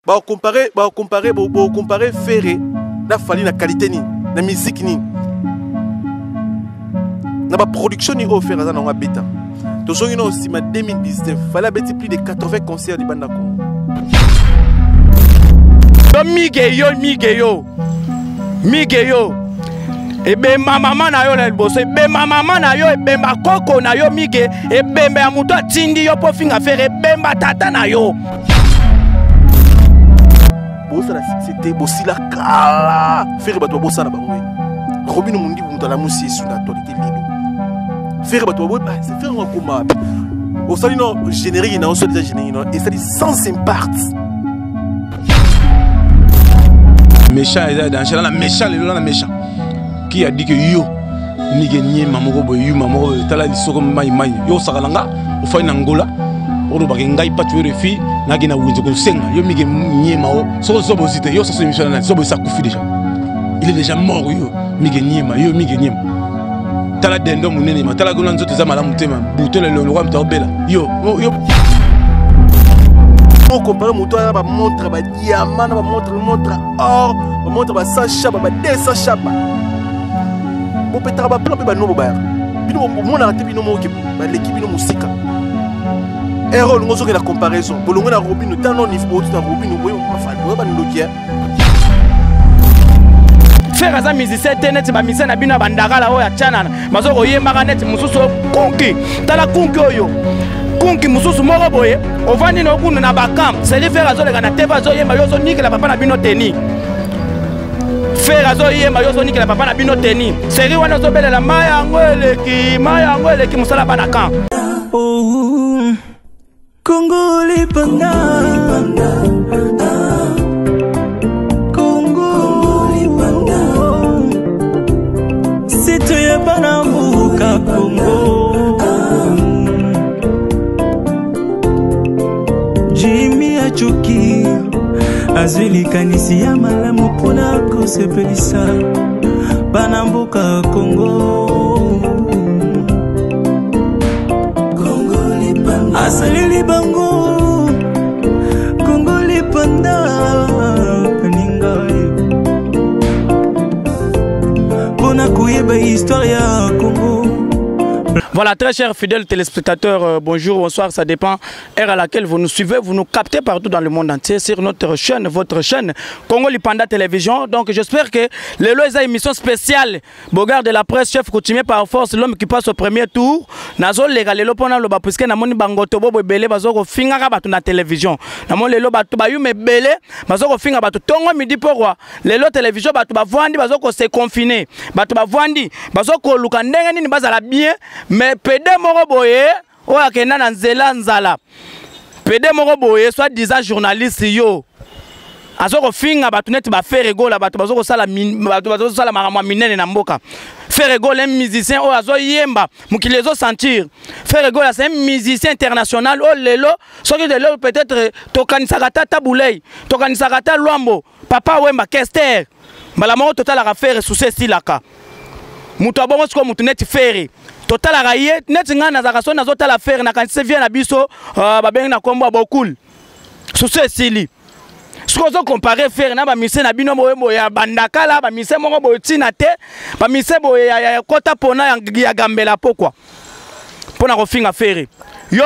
comparer Ferré na fali na qualité ni na musique ni na ba production ni offert za na beta to zongi no aussi ma 2019 fallait beti plus de 80 concerts di banda Congo Migeyo ebe mama na yo na liboso ebe mama na yo ebe makoko na yo mige ebe ya muto atindi yo po finga faire ebe tata na yo bosa la c'était bosila kala faire bato bosa na bango Robino mundi muto la musi sur l'actualité lilo faire bato bo c'est faire un combat au salino générique na on soit déjà générique et ça dit sans impact méchant et dans la méchant le méchant qui a dit que yo nige nyema moko boy yu mamoko tala lisoko mai yo sakalanga o fa na ngola o ba ngai patu refi na gina wunje ko senga yo mige nyema o so bosite yo so émission na so bo sakufi déjà il est déjà mort yo mige nyema tala dendo munene ma tala gona nzoto za malamu tema butole le roi mtabela yo on compare moto ba montre ba diamant ba montre or ba montre ba 100 chapa ba 200 chapa bo petara ba plan ba no ba bino mo na te bino mo ki ba l'équipe bino musika erreur ngozo ke la comparaison bolongo na Robino tano niveau tout na Robino boyo ba fa ba ndokia faire aza musicien tenet ba misena bino bandakala oya chanana mazoko yemaka net mususu konki tala konki oyo konki mususu moko boye ovandi no kuna na bakam c'est dire faire azoleka na teva zo yemba yozo nikela papa na bino teni faire azo yemba yozo nikela papa na bino teni seri wana zo belela maya ngweleki musala bana kan oh Congo lipanda Congo lipanda c'est ya bana muka Congo Jimmy Achoki azwili kanisi ya malamu pona kosepelisa bana mboka Congo Congo lipanda asalili bango Congo lipanda peninga pona kuyeba histoire ya Congo. Voilà, très chers fidèles téléspectateurs, bonjour, bonsoir, ça dépend heure à laquelle vous nous suivez, vous nous captez partout dans le monde entier sur notre chaîne, votre chaîne Congo Lipanda Télévision. Donc j'espère que les lois et émission spéciale, Bogard de la presse, chef coutumier par force, l'homme qui passe au premier tour, nazo légal le pona lo ba puisque na moni bangoto bobo belé bazoko finga ka batu na télévision. Na moni lelo batu ba yu me belé bazoko finga batu tongo midi pourquoi lelo télévision batu ba vandi bazoko se confiner. Batu ba vandi bazoko luka ndenge nini bazala bien mais pede moko boye oya kenda na nzela nzala pede moko boye soit disant journaliste yo azoko finga batu neti ba faire gola batu bazoko sala batu bazoko sala makamwa minene na mboka faire gola un musicien o azo yemba mukilezo sentir faire gola c'est un musicien international o lelo soki de lelo peut-être tokanisaka tata Boulay tokanisaka tata Lwambo papa wemba Kester mbala moko total à faire sous ce silaka muto abongo siko mutu neti faire total à rayer net ngana za kaso nazo tala faire na kanise vient na biso ba bengi na kombo bokul sous ce sili ce qu'on comparer faire na ba mise na bino boye ya bandakala ba mise moko boye tina te ba mise boye ya kota pona ya gambela pokwa pona ko finga faire yo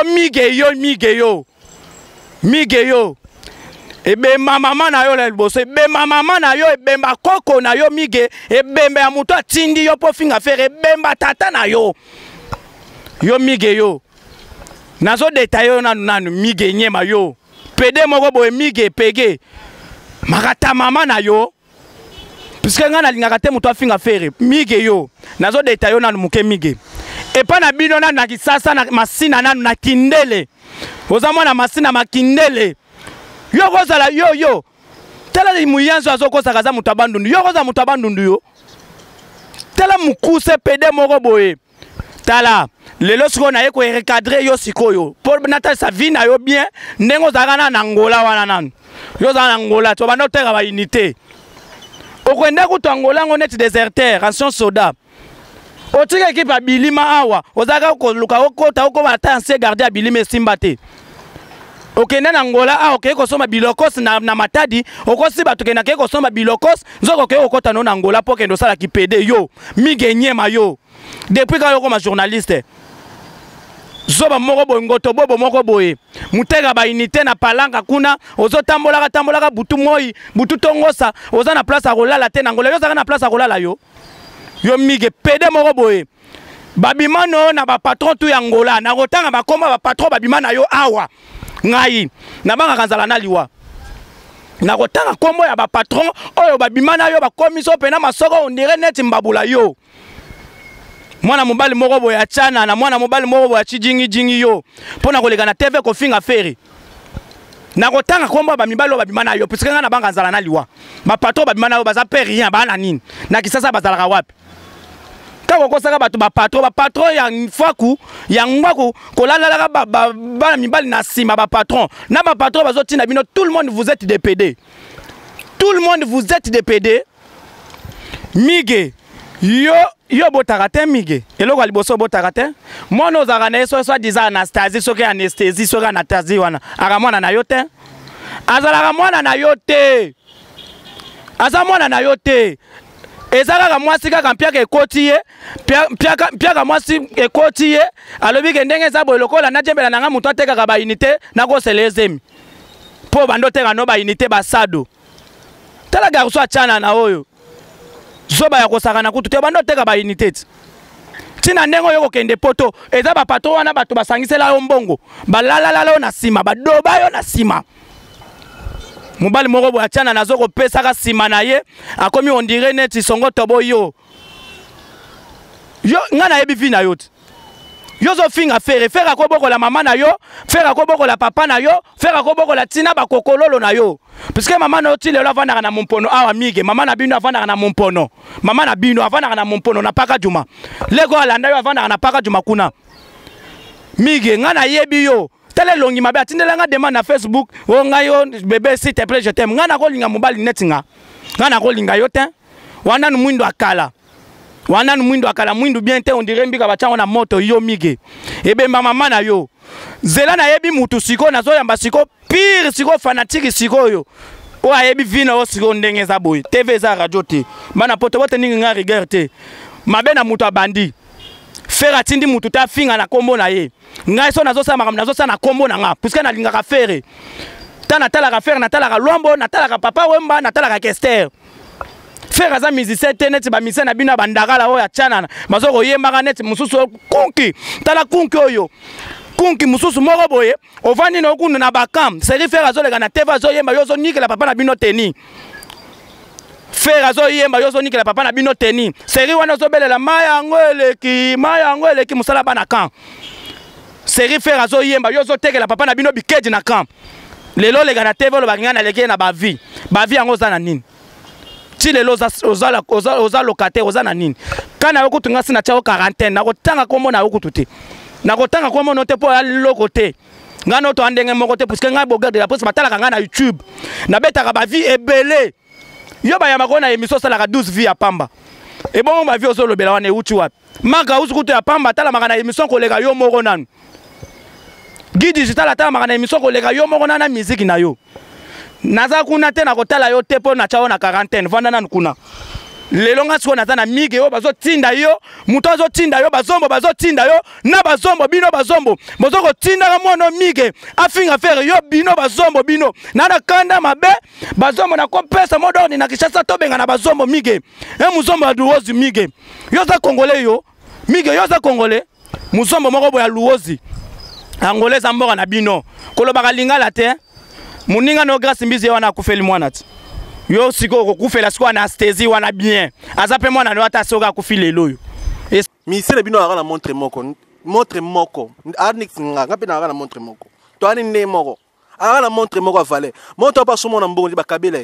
mige yo ebe mama na yo la liboso ebe mama na yo ebe makoko na yo mige ebe ya muto atindi yo po finga faire ebe tata na yo mige yo nazo detayo nanu mige nyema yo pede moko boye mige pege makata mama na yo puisque ngana lingaka te muto afinga faire mige yo nazo detayo nanu muke mige epa na bino nanu na kisasa na masina nanu na kindele ozamo na masina makindele yo kozala yo tala muyanzo azokosa kaza mutabandundu yo koza mutabandundu yo tala mukuse pede moko boye tala lelo siko na yeko recadrer yo sikoyo pour nata sa vie na yo bien ndengo zaka na Angola wana nanu yo za na Angola to bana oteka ba unité okwenda ku Angola ngone déserteur ration soda otika ekipa bilima awa ozaka ko luka okota oko bata ancien gardien bilima simbate okende na Angola a okende kosomba bilokos na Matadi okosi bato kende na kosomba bilokos nzoko okende okota no na Angola po kende osala kipede yo Mige Nyema yo depuis ka yo koma journaliste zoba moko boye ngoto bobo moko boye mutega ba unité na palanga kuna ozo tambolaka butu moi butu tongosa oza na place a kolala te na Angola yo zaka na place a kolala yo Mige pede moko boye babimano na ba patron tu ya Angola na kotanga bakoma ba patron babimana yo awa ngai na banga kanzala na liwa na kotanga kombo ya ba patron oyo babimana yo bakomiso pena masoko ondire neti mbabula yo mwana mobali moko boye achana na mwana mobali moko boye chijingi yo pona koleka na TV kofinga feri na kotanga kombo ba mibalo babimana yo puisque nga na banga kanzala na liwa ba patron babimana yo baza pe rien bana nini na kisasa bazalaka wapi kako kosaka bato ba patron ya faku ya ngwaku kolala ba mibali na sima ba patron na ba patron bazotina bino tout le monde vous êtes des PD tout le monde vous êtes des PD Mige yo botarate Mige eloko liboso botarate mwana ozaka na eso so diza Anastasie soki anesthésie soki Anastasie wana aka mwana na yo te azalaka mwana na yo te aza mwana na yo te ezalaka mwasi kaka mpiaka ekoti ye mpiaka mwasi ekoti ye alobi ke ndenge eza boye lokola najembela nanga mutu atekaka ba unité nakosela ezemi mpo bando teka no ba unité basado tala garso achana na oyo zoba ya kosaka na kutu te bando teka ba unité tina ndenge oyo kokende poto eza bapato wana bato basangisela yo mbongo balalalala yo na sima badoba yo na sima mobali moko boye achana nazo kopesaka sima na ye akomi ondire neti songo tobo yo nga na yebi vi na yo te yo zo finga fere akobokola mama na yo fere akobokola papa na yo fere akobokola tina bakokololo na yo puisque mama na yo ti lelo avandaka na mompono awa Mige mama na bino avandaka na mompono mama na bino avandaka na mompono na Paka Juma lego alanda yo avandaka na Paka Juma kuna Mige nga na yebi yo tele longi mabe atindelanga demande na Facebook o ngai yo bébé s'il te plaît je t'aime nga na kolinga mobali netinga nga na kolinga yo te wana nu mwindo akala mwindu bien te on dirait mbika bachango na moto yo Mige ebe mama na yo zela na yebi mutu siko na zo yamba siko pire siko fanatique siko yo o ayebi vina o siko ndenge za boy TV za radio te bana poto bote ningi nga rigueur te mabe na mutu abandi fera tindi mutu ta finga na kombo na ye ngai so nazo sa makambo nazo sa na kombo na nga puisque na linga ka fere tana tala ka fere na tala ka lombo na tala ka papa wemba na tala ka Kester fera za musicien te neti ba musicien na bino bandagala oyo achana mazoko yemaka neti mususu kunki tala kunki oyo kunki mususu moko boye ovandi no kundu na bakam seri fera zo lega na TV zo yemba yo zo nikela papa na bino teni fera zo yemba yo zo nikela papa na bino teni seri wana zo belela maya ngo eleki musala bana kan seri fera zo yemba yo zo tekela papa na bino bikeji na kan lelo lega na TV lo bakinga na leki na bavi yango za na nini ti lelo oza locataire oza na nini kana yo kutunga sina chao quarantaine na kotanga kombo na yo kutute na kotanga kombo no te po ya loko te ngano to andenge moko te puisque ngai bogarde la poste batala kanga na YouTube na betaka ba vie ebele yo ba ya makona émission sala ka 12 vie ya pamba e bon ba vie ozo lobela wana euti wapi maka usu kutu ya pamba tala makana émission kolega yo moko nanu Guy Digital tala makana émission kolega yo moko nana musique na yo naza kuna te na kotala yo te po na chao na quarantaine vanda nanu kuna lelo nga siko naza na Mige yo bazo tinda yo muto azo tinda yo bazombo bazo tinda yo na bazombo bino bazombo bozo ko tinda ka mono Mige afinga faire yo bino bazombo bino na kanda mabe bazombo na kopesa modoni na Kishasa to benga na bazombo Mige muzombo ya Luozi Mige yo za congolais yo Mige yo za congolais muzombo moko boya Luozi angolais za mboka na bino kolobaka lingala te muninga no grâce mbizi wana akufeli mwana ti yo siko kokufela siko anesthésie wana bien azape mwana no ata soka akufile loyo misele bino aka na montre moko arnix nga pe na aka na montre moko to ani ne moko aka na montre moko avale moto pa somo na mbongo li bakabela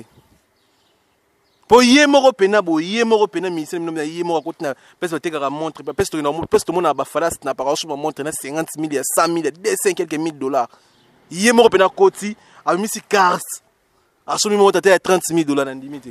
po ye moko pena misele bino ye moko kotina pesa bateka ka montre pesa to na pesa to mona ba falas na pa somo montre na 50,000 ya 100,000 ya 200 quelques mille dollars ye moko pena koti a misi cars asumi mo tata ya 30,000 dollars na ndimite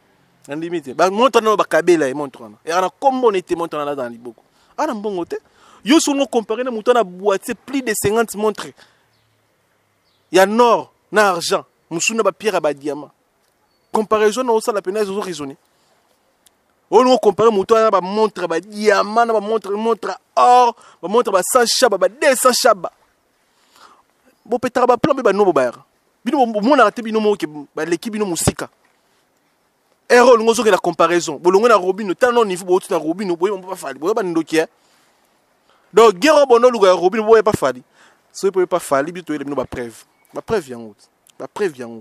ndimite ba montre no bakabela e montre na era na kombo nete montre na dans liboko ana mbongo te Yo sont comparé na mouton na boîtier plus de 50 montres. Il y a nord, na argent, musuna ba pierre ba diamant. Comparaison na ça la peine ils ont raisonné. On nous compare mouton na ba montre ba diamant na ba montre or, ba montre ba 100 chaba ba 200 chaba. Bo petara ba plan ba no ba. Bino mo na raté bino mo ke ba l'équipe bino musika. Erreur ngozo ke la comparaison. Bolongo na Robino, tellement niveau bo tu na Robino, boye on pas fali. Boye ba ndoki. Donc guerre bono luga Robino boye pas fali. So boye pas fali bito ele bino ba preuve. Ba preuve yango. Ba preuve yango.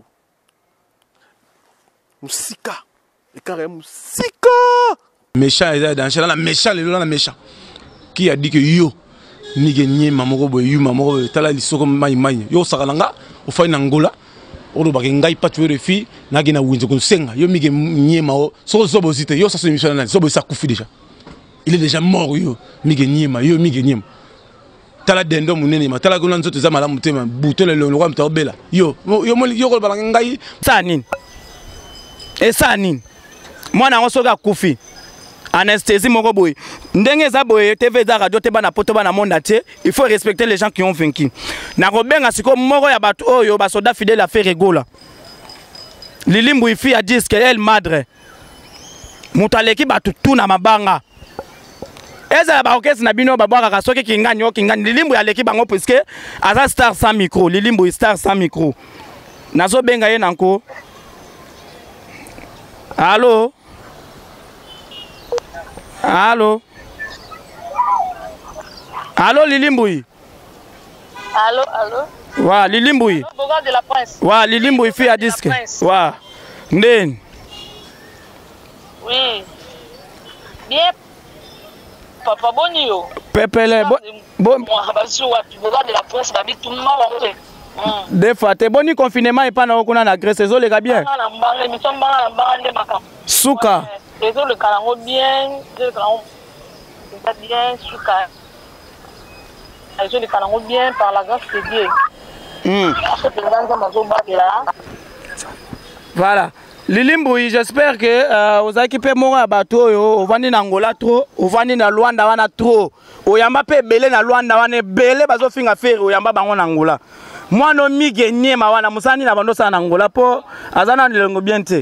Musika. Et carré musika. Méchant est dans la méchant le méchant. Qui a dit que yo ni gagné mamoro boye yu mamoro tala lisoko mai yo sakalanga au fa Angola. Odo ba ngai patu de fi na gina winzo ko senga yo mi gagné mao so bozite yo sa émission na so bo sa kufi déjà. Il est déjà mort yo mi gagné ma yo mi gagné. Tala dendo munene ma tala ko nanzo te za mala mutema butele le roi mtobela yo ko ba ngai Sanin. Et Sanin. Moi na osoga kufi. Anesthésie moko boy. Ndenge za boy TV za radio te bana poto bana monde entier, il faut respecter les gens qui ont vaincu. Na robenga siko moko ya batu oyo ba soda fidèle a fait rigola. Lilimbu ifi a disque elle madre. Mutaleki batu tu na mabanga. Eza ba orchestre na bino ba bwaka soki kingani Lilimbu ya leki bango puisque aza star sans micro, Lilimbu star sans micro. Nazo benga ye nanko. Allô? Allô? Allô Lilimboui? Allô, allô? Wa Lilimboui? Boga de la Prince. Wa Lilimboui fi à disque. Wa. Nden. Oui. Bien. Papa Bonio. Pepele bon. Moi, Boga de la Prince, babi tout le monde. Des fois, t'es boni confinement et pas na okuna na Grèce, les gars bien. Souka. Le calango bien, le calango bien, Souka. Le calango bien par la grâce de Dieu. Voilà. Lilimboui, j'espère que vous occupez mon bateau, vous vendez na Angola trop, vous vendez na Luanda wana trop. Oyamba pe belé na Luanda wana belé bazo finga faire oyamba bango na Angola. Moi no mi gagné ma wana musani na bando sa na Angola po azana ndilongo bien te.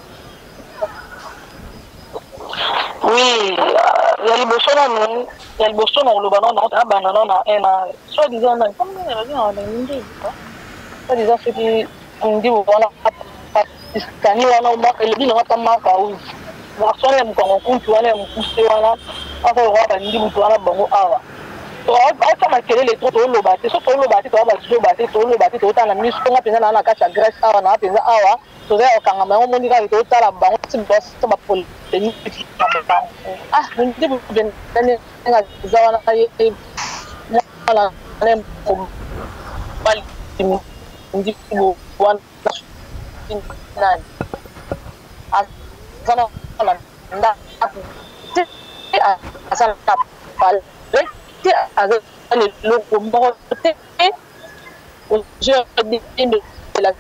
Oui, il y a les bossons, il y a les bossons au Liban, on a banana na soit disant comme on a dit en Inde, soit disant ce qui on dit voilà Pakistani wana le bino ata maka uzi. Wasole mkongo kuntu wale mkusi wana afa waba ndi mtu wana bango awa. To ata makelele to lo bati so to lo bati to ba zo bati to lo bati to tana miso nga penza na kasa grace awa na penza awa to za okanga ma mo ndika to tala bango timbos to ba pol teni ah ndi bu ben tani nga zawana ay ala nem ko bal ndi bu wan nan azana nda azana pal ti azana le combo je dis de la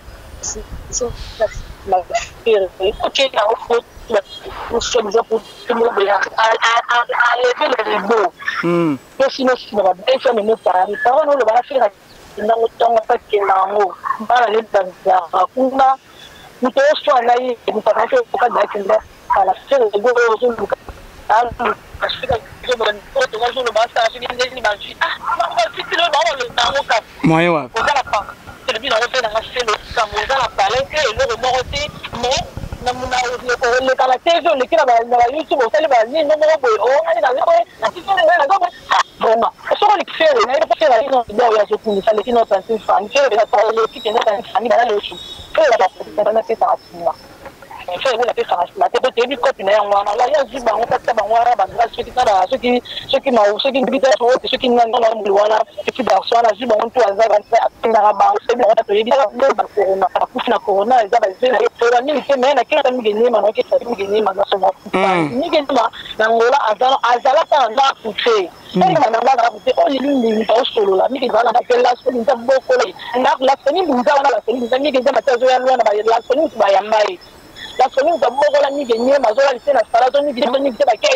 ok là au fond nous sommes pour tout le monde à lever le rideau mais sinon si on va bien faire nos parents le va faire na utonga pakelango bala le danza kuna mtoso anayi mpaka ukada kenda ala sele go zo alu ashika zo ban to go zo basta ashika ndeni banchi ah fiti lo ba le tango ka Moyen wa. Ozala pa le bino on fait na sele ka ozala palete le morote mais na muna le kala tejo le kila ba YouTube osali ba ni no mo boy o ani na ko na tito na go vraiment so ko likfere na ile pesa ino ndio ya zote ni sale kino tansi fan kile bila kwa ile kitu ndio tansi na le shu kile ba kwa na pesa asina fait la pesa asina te te bi copine ya ngwana la ya ziba ngo pata ba ngwana ba ngala ceux qui ma ceux qui bita so ceux qui n'ont pas le wala qui ba so na ziba ngo tu aza ba na ba c'est bien on te yebi ba corona na corona eza ba zela to ni ke mena kila mi geni ma no ke sa mi geni ma na so ni geni ma na ngola azala pa na kuche ni ma na la kuche o ni ni ba solo la mi ke bana na ke la so ni ta boko la so ni nza wana la so ni mi ke za matazo ya lwana ba la so ni ba ya mai la so ni ta boko la mi geni ma zo la tena sala to ni ke ba ket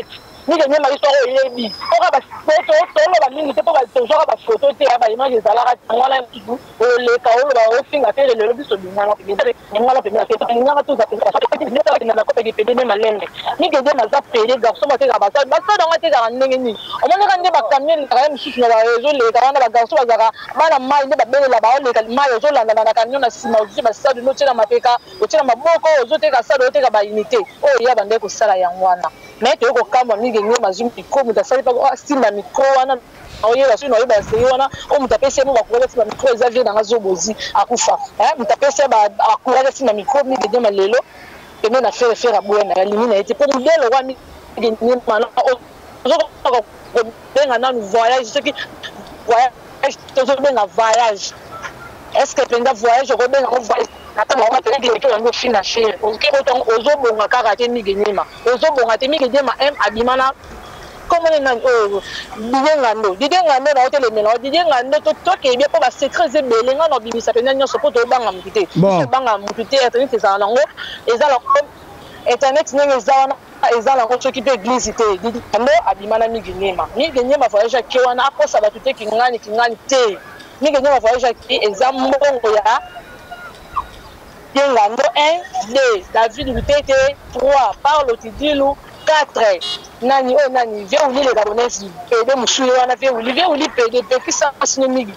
ni gagné ma histoire yebi ora ba photo to lo ba mingi te ba to ba photo te ba image za la ngala tout le ka o ba o finga te le biso ngala pe ngala pe ngala to za pe ni ta na ko pe pe malende ni gagné na za pe garçon ba te ga ba dans te ga ndenge ni o mona ka nde ba camion ka ya misusu na ba réseau le ka na ba garçon ba za bana mai nde ba bele la ba o le ka mai o zo la na camion na sima o zi ba sa de no tela mapeka o tela maboko o zo te ka sa do te ka ba unité o ya ba nde ko sala yango wana mais te ko kamba mi gagné ma zoom micro muta sali pa ko simba micro wana oyeba sino oyeba se wana o muta pese mo ba ko simba micro exagé dans zobozi akufa muta pese ba akura simba micro mi gagné ma lelo et même na faire à buena la limite était pour modèle wa mi gagné ma o zo ko benga na voyage ce qui voyage to zo benga voyage est-ce que pendant voyage ko benga voyage attends on va te dire que on va financer OK autant ozo bonga karate mi gagné ma ozo bonga te mi gagné ma abimana comment on didenga ndo na hotel mena didenga ndo to ke bien ko ba secret ze belenga no bimisa pena nyoso po to banga mutite banga mutite internet za nango ezala internet nenge za wana ezala ko to kipe église te didenga abimana mi gagné ma voyage ke wana akosa ba tute kingani te mi gagné ma voyage ki ezambo ya didenga ndo 1 2 David Lutete 3 Paulo Tidilu 4 nani o nani vient ou les Gabonais PD musuye wana vient ou li PD qui ça sinemi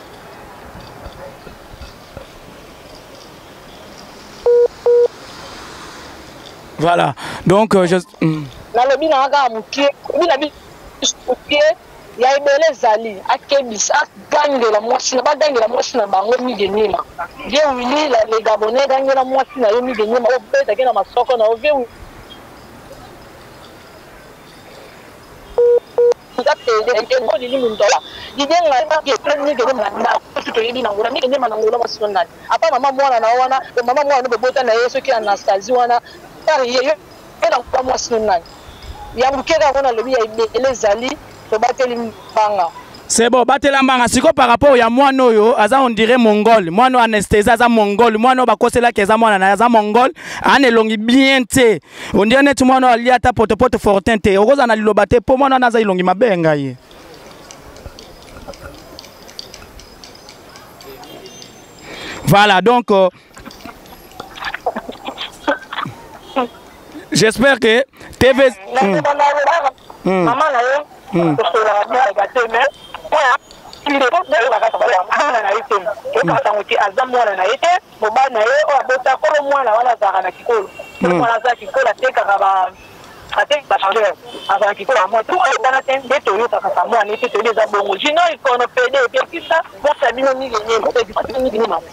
voilà donc je na lobi na ga mukie bina bi mukie ya ibele zali akebis akangela mwasi na badangela mwasi na bango mi genima vient ou les Gabonais dangela mwasi na yo mi genima o beta kena masoko na o vient apa mama mwana na wana mama mwana bebota na yeso ki Anastasie wana tari ye ela kwa mwasi nani ya mukeka wana lobi ya ibele zali to bateli mbanga. C'est bon, batela mbanga siko par rapport ya mwana oyo aza on dirait mongol, mwana Anastasie aza mongol, mwana bakosela keza mwana na aza mongol, ane longi bien te. On dirait net mwana ali ata potopoto fortin te. Okoza na liloba te po mwana naza ilongi mabenga ye. Voilà, donc j'espère que TV maman na yo to la bien ga te mais il est pas de la casa bala na ite e ka tanguti azamwana na ite moba na ye o abota ko mwana wana za na kikolo mwana za kikolo teka ba ate ba changer avant kikolo moi tout dans ten de to yo ta ka mwana ite to les abongo jino ikono PD et puis ça bon ça bino ni gagner ni gagner ma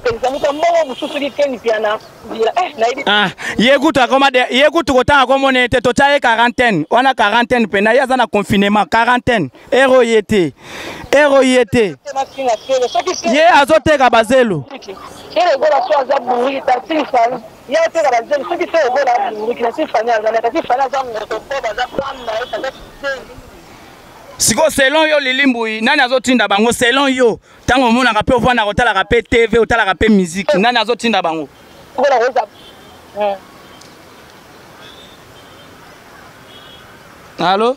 yeguta koma de yegutu kotanga komone te to chaye quarantaine wana quarantaine pena yaza na confinement quarantaine ero yete ye azoteka bazelo ele gola so za buri ta tifani ya te ga bazelo so ki se gola buri ki na tifani azana ka tifani azana to ba za prendre na siko selon yo lilimbu nani azotinda bango selon yo tango mona ka pe ovana kotala ka pe TV otala ka pe musique nani azotinda bango Allô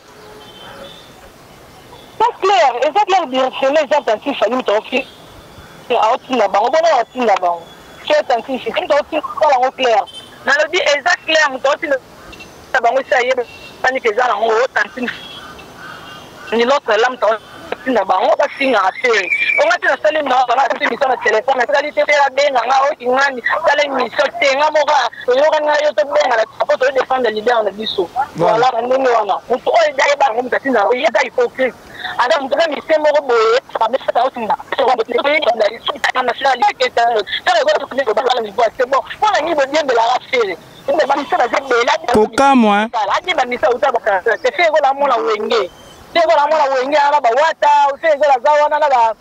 c'est clair bien c'est les gens qui font nous t'offrir à otinda bango bona otinda bango c'est ainsi c'est tout au clair na le dit exact clair nous otinda bango ça y est pani que za ngo tantin ni l'autre lame na bango ba singa affaire on a tena salim na ba na mission na téléphone na qualité la benga nga o kingani tala mission tenga moka yo kana yo to benga la poto défendre leader na biso voilà ndenge wana mutu o dai ba ngum tatina o yeda hypocrite ada mutu na mission mo boye ba mesa ta otinda so ba te na mission national que ta go to ne ba la niveau c'est bon on a ni bo bien de la affaire inde ba mission na zebela koka moi ade ba mission uta ba c'est fait go la mo la wenge c'est go la mo la wenge ba wata c'est go la zawana na ba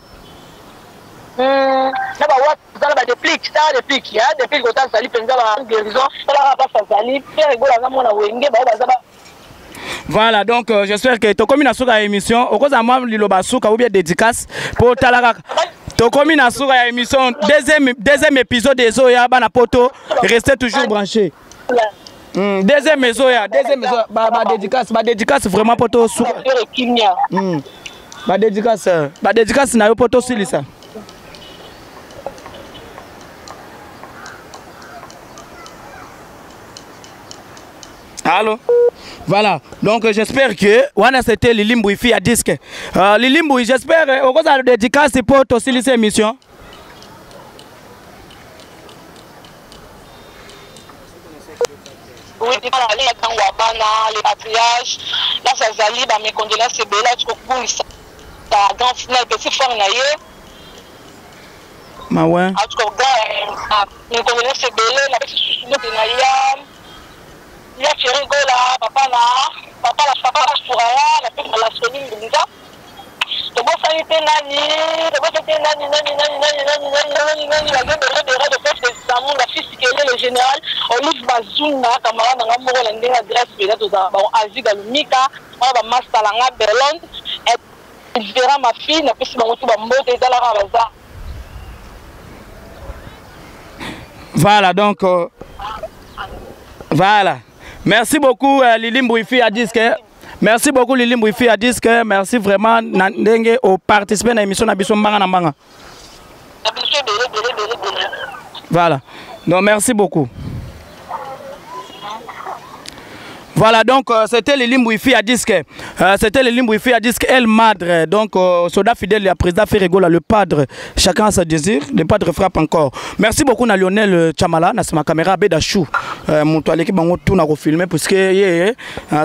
na ba wata na ba déplique ça déplique ya déplique autant sali penza ba guérison ça la pas sali c'est go la mo la wenge ba ba za ba. Voilà, donc j'espère que tu commis na suka émission okoza moi liloba suka ou bien dédicace pour talaka to commis na suka émission deuxième épisode des Oya bana poto restez toujours branchés. Deuxième maison, dédicace vraiment pour toi. Dédicace, na yo pour toi aussi, ça. Allô? Voilà, donc j'espère que Wana c'était Lilimbo ici à disque. Lilimbo, j'espère que vous avez dédicace pour toi aussi cette émission. Oui, les patriarches, là, ça s'allie, mes condoléances, c'est belle, tu comprends, ça grand final, petit fort, ma ouais. En tout cas, mes condoléances, c'est belle, la petite souci de Naya, il y a Thierry Gola, papa la Souraya, la petite la Soline de Lisa. Le bon sanité nani, le bon sanité nani, la fille qui est le général, Olive Bazouna, camarade dans l'amour, l'adresse, Aziz Galumika, on va Mastalanga, Berlon, et verra ma fille, n'a pas si bon tout le monde est dans la rabaza. Voilà, donc, voilà. Merci beaucoup, Lilimbo Ifi à disque. Merci beaucoup, Lilimbo Ifi à disque. Merci vraiment au participer à l'émission Nabiso Mbanga Nambanga. Voilà. Donc, merci beaucoup. Voilà, donc c'était le Limbo Ifi à disque. C'était le Limbo Ifi à disque El Madre. Donc, soldat fidèle, le président Ferregola, le padre, chacun a sa désir. Le padre frappe encore. Merci beaucoup à Lionel Chamala, na ma caméra Bedachou. Mon toile qui m'a tout na refilmé parce que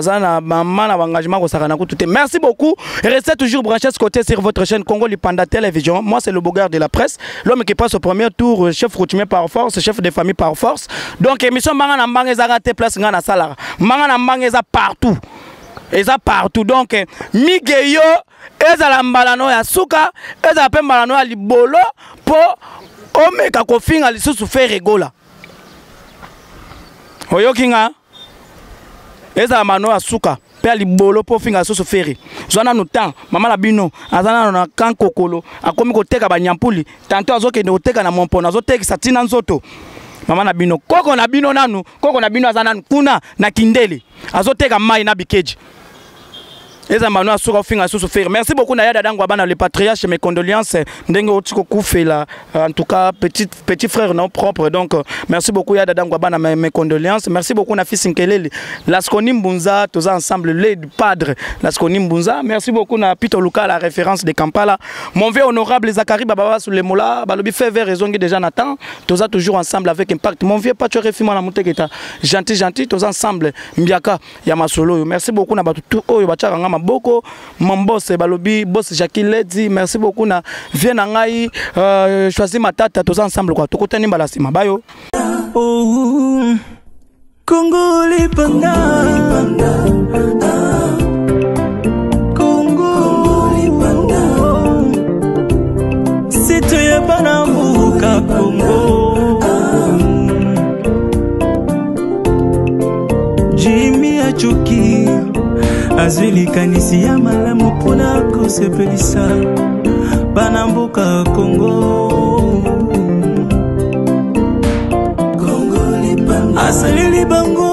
merci beaucoup. Restez toujours branchés ce côté sur votre chaîne Congo Lipanda Télévision. Moi, c'est le beau gars de la presse. L'homme qui passe au premier tour, chef routinier par force, chef de famille par force. Donc, émission Mangana Mbanga Zagate place Ngana Salara. Mangana Mbanga partout. Et ça partout. Donc, Migeyo, ezala mbalano ya suka, ezala pe mbalano ya libolo pour omeka kofinga lisusu Ferregola. Oyokinga ezala mano ya suka pe libolo pour finga lisusu Ferre. Zwana no temps, mama la bino, azana na kankokolo, akomi koteka ba nyampuli, tanto azokende koteka na mompona, azoteka satina nzoto. Mama na bino, koko na bino nanu, koko na bino azana kuna na kindeli, azoteka mai na bikeji. Merci beaucoup Naya Dangwabana, le patriarche, mes condoléances. En tout cas, petit frère non propre. Donc, merci beaucoup Yada Dangwabana, mes condoléances. Merci beaucoup Nafi Sinkelele. Laskonim Bunza, tous ensemble, les padres. Laskonim Bunza. Merci beaucoup na Pito Luka, la référence de Kampala. Mon vieux honorable Zakari Bababa sous les moula. Balobi fait vers raison déjà Nathan. Tous toujours ensemble avec impact. Mon vieux Pacho Refima la Mouteketa. Gentil, tous ensemble. Mbiaka, Yamasolo. Merci beaucoup na Batutu Oyo Bacharanga. Beaucoup mon boss Balobi boss Jackie Ledi, merci beaucoup na viens ngai choisir ma tata tous ensemble quoi to kotani balasima bayo oh Congo Lipanda Congo Lipanda c'est toi banamuka Congo Jimmy Achuki Azwili kanisi ya malamu pona kosepelisa Banambuka Congo Congo Lipanda Asalili bango